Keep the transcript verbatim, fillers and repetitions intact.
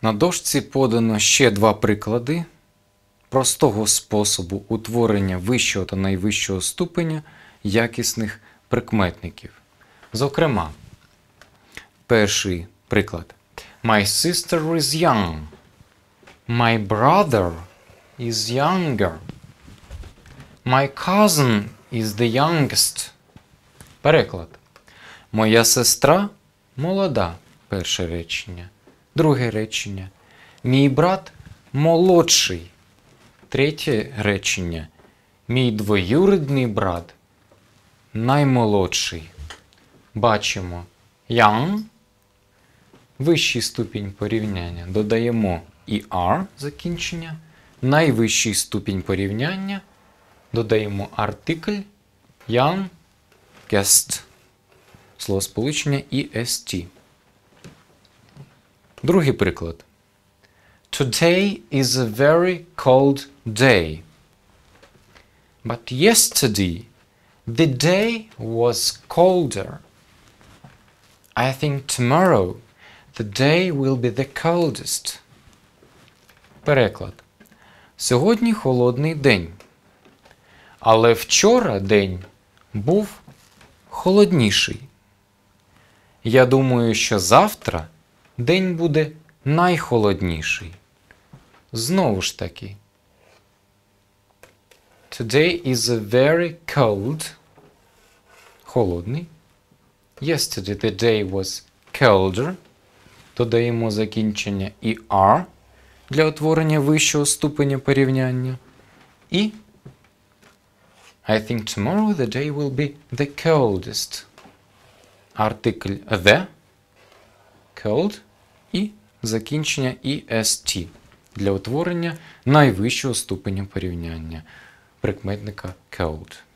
На дошці подано ще два приклади простого способу утворення вищого та найвищого ступеня якісних прикметників. Зокрема, перший приклад. My sister is young. My brother is younger. My cousin is the youngest. Переклад. Моя сестра молода. Перше речення. Друге речення. Мій брат молодший. Третє речення. Мій двоюрідний брат наймолодший. Бачимо young, вищий ступінь порівняння. Додаємо er закінчення. Найвищий ступінь порівняння. Додаємо артикль youngest. Словосполучення est. Другий приклад. Today is a very cold day. But yesterday the day was colder. I think tomorrow the day will be the coldest. Переклад. Сьогодні холодний день. Але вчора день був холодніший. Я думаю, що завтра день буде найхолодніший. Знову ж таки. Today is a very cold. Холодний. Yesterday the day was colder. Додаємо закінчення er для утворення вищого ступеня порівняння. І I think tomorrow the day will be the coldest. Артикль the, cold і закінчення est для утворення найвищого ступеня порівняння прикметника cold.